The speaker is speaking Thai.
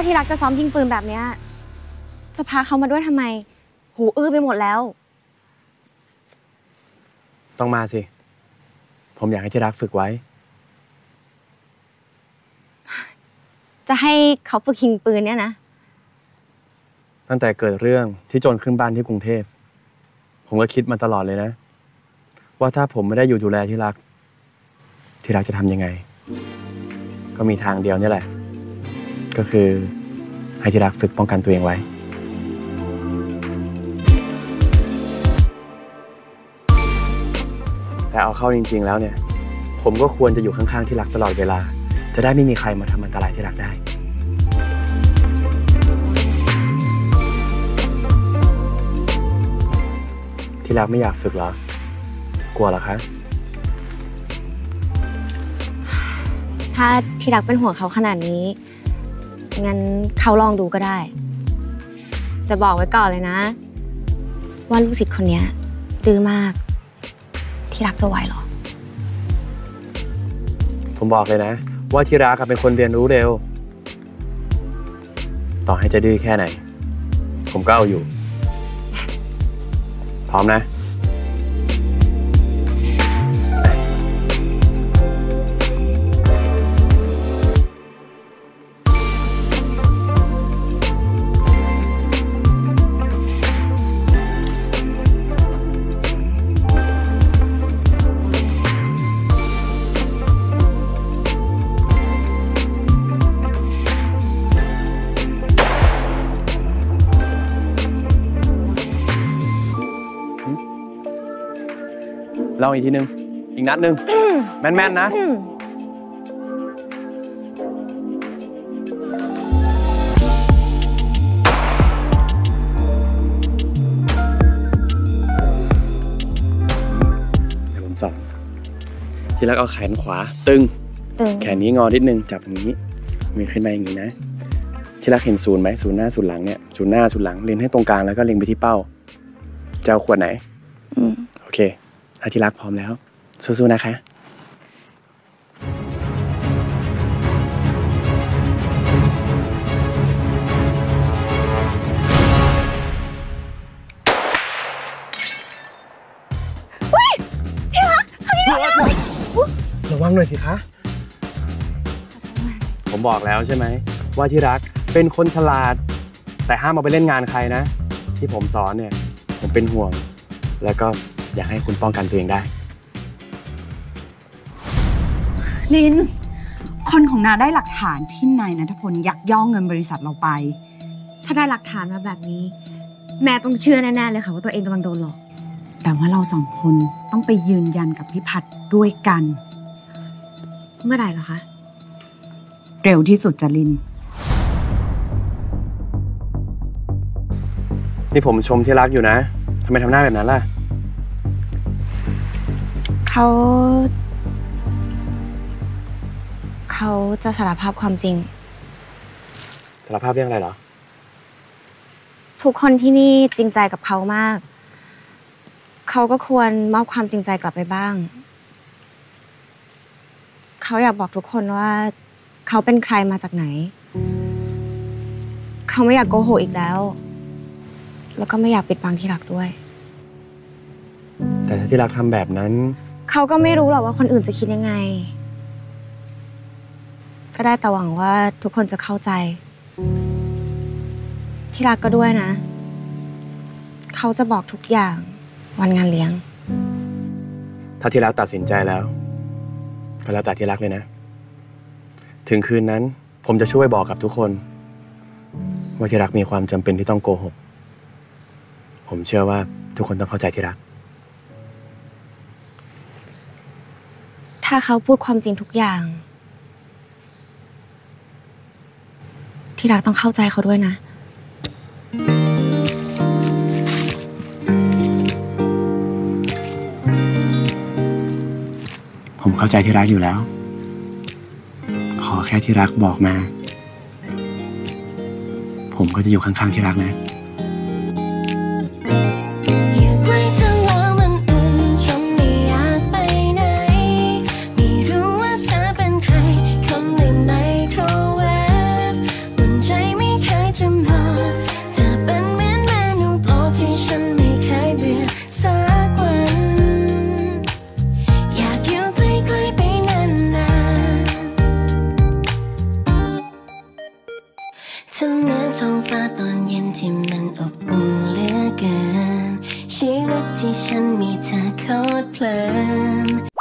ที่รักจะซ้อมยิงปืนแบบเนี้ยจะพาเขามาด้วยทำไมหูอื้อไปหมดแล้วต้องมาสิผมอยากให้ที่รักฝึกไว้จะให้เขาฝึกยิงปืนเนี่ยนะตั้งแต่เกิดเรื่องที่โจรขึ้นบ้านที่กรุงเทพผมก็คิดมาตลอดเลยนะว่าถ้าผมไม่ได้อยู่ดูแลที่รักจะทำยังไงก็มีทางเดียวนี่แหละก็คือให้ที่รักฝึกป้องกันตัวเองไว้แต่เอาเข้าจริงๆแล้วเนี่ยผมก็ควรจะอยู่ข้างๆที่รักตลอดเวลาจะได้ไม่มีใครมาทำอันตรายที่รักได้ที่รักไม่อยากฝึกเหรอกลัวเหรอคะถ้าที่รักเป็นห่วงเขาขนาดนี้งั้นเขาลองดูก็ได้จะบอกไว้ก่อนเลยนะว่าลูกศิษย์คนนี้ดื้อมากที่รักจะไหวหรอผมบอกเลยนะว่าที่รักเป็นคนเรียนรู้เร็วต่อให้จะดื้อแค่ไหนผมก็เอาอยู่พร้อมนะลองอีกทีนึงอีกนัดนึงแม่นๆนะเดี๋ยวผมสอนที่รักเอาแขนขวาตึงแขนนี้งอนิดนึงจับอย่างนี้มือขึ้นมาอย่างนี้นะที่รักเห็นศูนย์ไหมศูนย์หน้าศูนย์หลังเนี่ยศูนย์หน้าศูนย์หลังเล็งให้ตรงกลางแล้วก็เล็งไปที่เป้าจะเอาขวดไหนโอเคถ้าที่รักพร้อมแล้วสู้ๆนะคะระวังหน่อยสิคะผมบอกแล้วใช่ไหมว่าที่รักเป็นคนฉลาดแต่ห้ามเอาไปเล่นงานใครนะที่ผมสอนเนี่ยผมเป็นห่วงแล้วก็อยากให้คุณป้องกันตัวเองได้ลินคนของนาได้หลักฐานที่นายณัฐพลยักยอกเงินบริษัทเราไปถ้าได้หลักฐานมาแบบนี้แม่ต้องเชื่อแน่ๆเลยค่ะว่าตัวเองกำลังโดนหลอกแต่ว่าเราสองคนต้องไปยืนยันกับพี่พัดด้วยกันเมื่อไหร่เหรอคะเร็วที่สุดจ้ะลินนี่ผมชมที่รักอยู่นะทำไมทำหน้าแบบนั้นล่ะเขาจะสารภาพความจริงสารภาพเรื่องอะไรเหรอทุกคนที่นี่จริงใจกับเขามากเขาก็ควรมอบความจริงใจกลับไปบ้างเขาอยากบอกทุกคนว่าเขาเป็นใครมาจากไหนเขาไม่อยากโกหกอีกแล้วแล้วก็ไม่อยากปิดบังที่รักด้วยแต่ถ้าที่รักทำแบบนั้นเขาก็ไม่รู้หรอกว่าคนอื่นจะคิดยังไงก็ได้แต่หวังว่าทุกคนจะเข้าใจที่รักก็ด้วยนะเขาจะบอกทุกอย่างวันงานเลี้ยงถ้าที่รักตัดสินใจแล้วก็แล้วแต่ที่รักเลยนะถึงคืนนั้นผมจะช่วยบอกกับทุกคนว่าที่รักมีความจำเป็นที่ต้องโกหกผมเชื่อว่าทุกคนต้องเข้าใจที่รักถ้าเขาพูดความจริงทุกอย่างที่รักต้องเข้าใจเขาด้วยนะผมเข้าใจที่รักอยู่แล้วขอแค่ที่รักบอกมาผมก็จะอยู่ข้างๆที่รักนะไม่อบอุ่นเหลือเกินชีวิตที่ฉันมีเธอโคตรเพลิน